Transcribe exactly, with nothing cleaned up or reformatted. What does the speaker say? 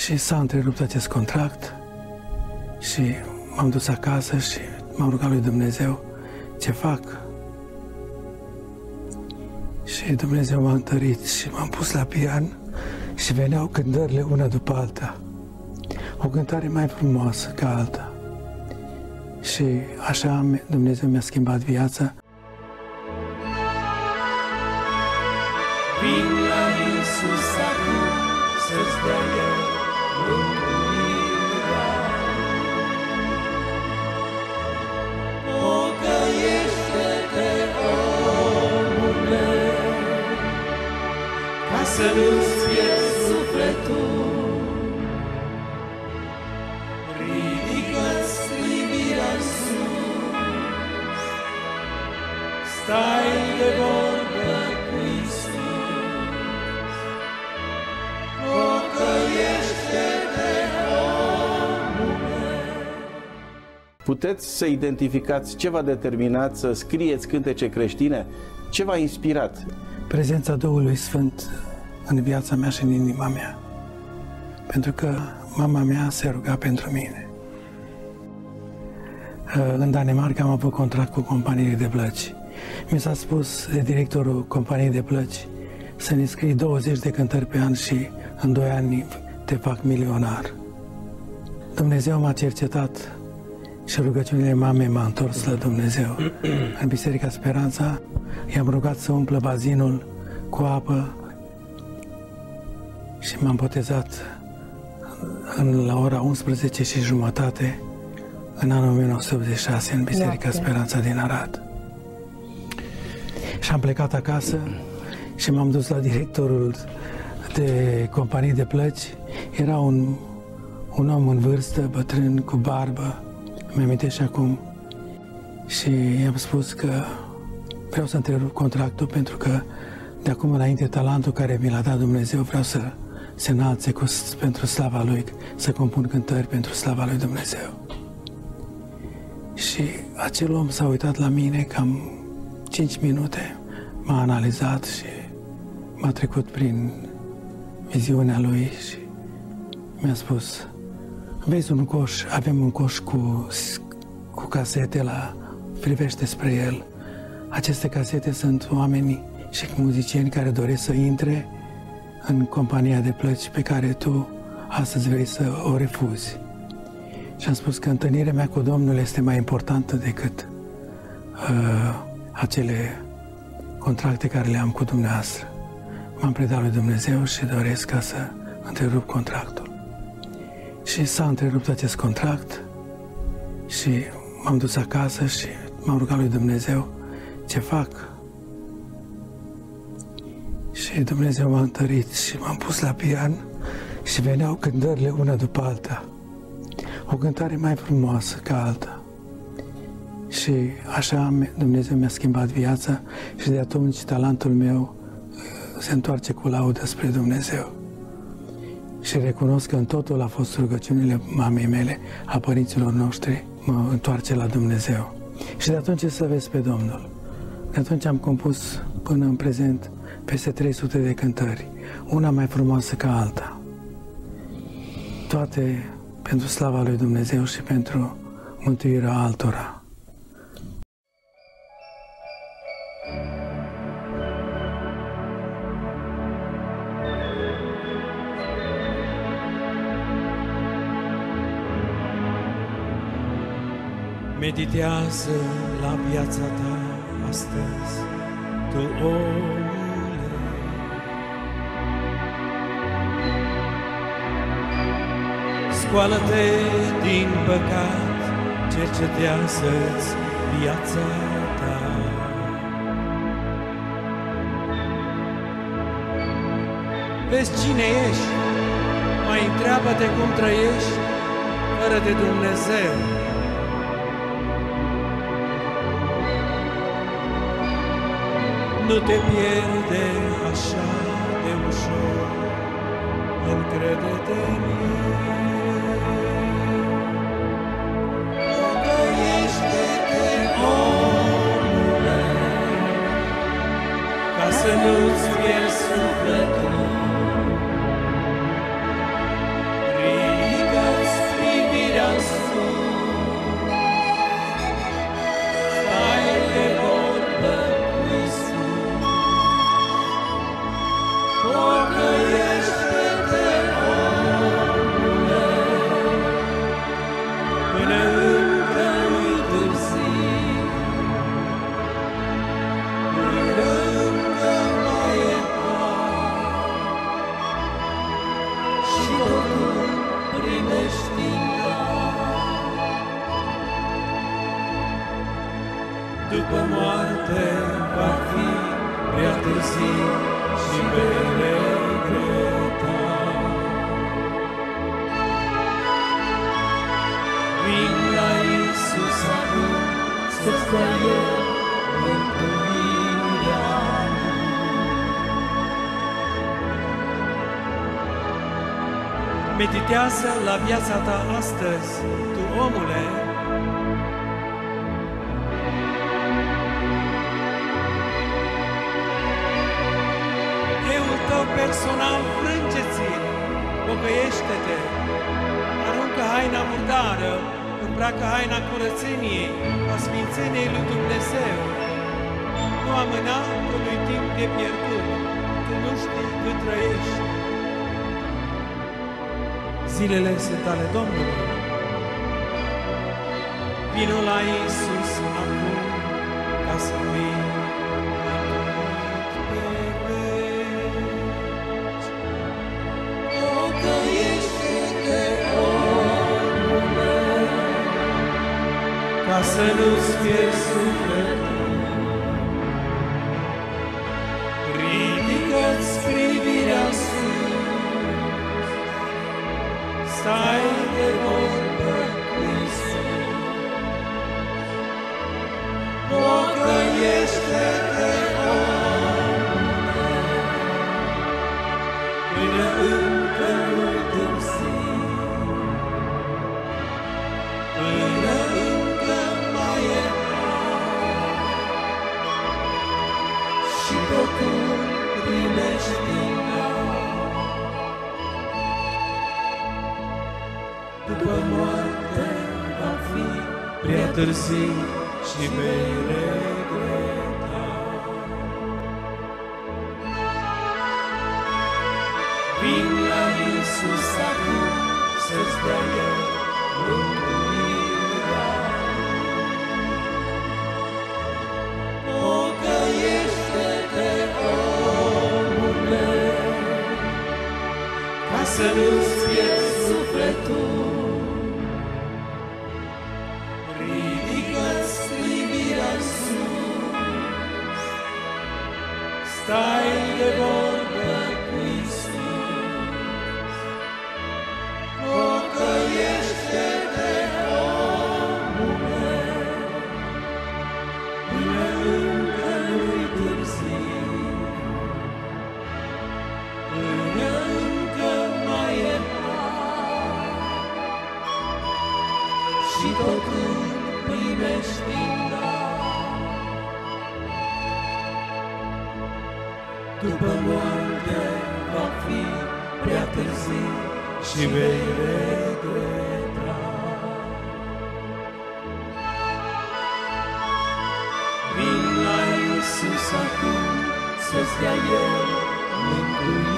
Și s-a întrerupt acest contract și m-am dus acasă și m-am rugat lui Dumnezeu ce fac. Și Dumnezeu m-a întărit și m-am pus la pian și veneau cântările una după alta. O cântare mai frumoasă ca alta. Și așa Dumnezeu mi-a schimbat viața. Vin la Iisus acum să-ți dea El mântuirea. Pocăiește-te, omule, ca să nu-ți pierzi sufletul. Ridică-ți privirea în sus, stai de vorbă cu Iisus. Pocăiește-te, omule. Puteți să identificați ce v-a determinat să scrieți cântece creștine? Ce v-a inspirat? Prezența Duhului Sfânt în viața mea și în inima mea. Pentru că mama mea se ruga pentru mine. În Danemarca am avut contract cu companiile de plăci. Mi s-a spus de directorul companiei de plăci să ne scrii douăzeci de cântări pe an și în doi ani te fac milionar. Dumnezeu m-a cercetat și rugăciunile mamei m-a întors la Dumnezeu. În Biserica Speranța i-am rugat să umplă bazinul cu apă și m-am botezat în, la ora unsprezece și jumătate în anul o mie nouă sute optzeci și șase în Biserica Speranța din Arad. Și am plecat acasă și m-am dus la directorul de companii de plăci. Era un, un om în vârstă, bătrân, cu barbă, îmi amintesc și acum. Și i-am spus că vreau să întrerup contractul pentru că de acum înainte talentul care mi l-a dat Dumnezeu vreau să se înalțe cu, pentru slava Lui, să compun cântări pentru slava Lui Dumnezeu. Și acel om s-a uitat la mine cam cinci minute, m-a analizat și m-a trecut prin viziunea lui și mi-a spus: vezi un coș, avem un coș cu, cu casete, la, privește spre el. Aceste casete sunt oamenii și muzicieni care doresc să intre în compania de plăci pe care tu astăzi vrei să o refuzi. Și am spus că întâlnirea mea cu Domnul este mai importantă decât uh, acele contracte care le am cu dumneavoastră. M-am predat lui Dumnezeu și doresc ca să întrerup contractul. Și s-a întrerupt acest contract și m-am dus acasă și m-am rugat lui Dumnezeu ce fac. Și Dumnezeu m-a întărit și m-am pus la pian și veneau cântările una după alta. O cântare mai frumoasă ca alta. Și așa Dumnezeu mi-a schimbat viața și de atunci talentul meu se întoarce cu laudă spre Dumnezeu. Și recunosc că în totul a fost rugăciunile mamei mele, a părinților noștri, mă întoarce la Dumnezeu. Și de atunci să vezi pe Domnul. De atunci am compus până în prezent peste trei sute de cântări, una mai frumoasă ca alta. Toate pentru slava lui Dumnezeu și pentru mântuirea altora. Meditează la viața ta astăzi, tu omule. Scoală-te din păcat, cercetează-ți viața ta. Vezi cine ești, mai întreabă-te cum trăiești fără de Dumnezeu. Nu te pierde așa de ușor, încrede-te în El. Pocăiește-te, omule, ca să nu-ți pierzi sufletul. totul primești din dar. După moarte va fi prea târziu și vei regreta. Vin la Iisus acum, să-ți dea El mântuirea. Meditează la viața ta astăzi, tu omule. Eul tău personal, frânge-ți-l, pocăiește-te, aruncă haina murdară, îmbracă haina curățeniei, a sfințeniei lui Dumnezeu. Nu amâna că nu-i timp de pierdut, tu nu știi cât trăiești. Zilele sunt ale Domnului. Vino la Iisus acum ca să fii mântuit pe veci. Pocăiește-te, omule, Ca să nu-ți pierzi sufletul. ridică-ți privirea sus, stai de vorbă cu Iisus. Pocăiește-te, omule, până încă nu-i târziu, până încă mai e har, și totul primești din dar. După moarte va fi Prea târziu și vei regreta. Vin la Iisus acum, să-ți dea El mântuirea. Pocăiește-te, omule, ca să nu-ți pierzi sufletul. Ridică-ți privirea sus, stai de vorbă cu Iisus. Pocăiește-te, omule, până încă nu-i târziu, până încă mai e har, și totul primești din dar. După moarte va fi prea târziu Și vei regreta. Vin la Iisus acum, să-ți dea El mântuirea.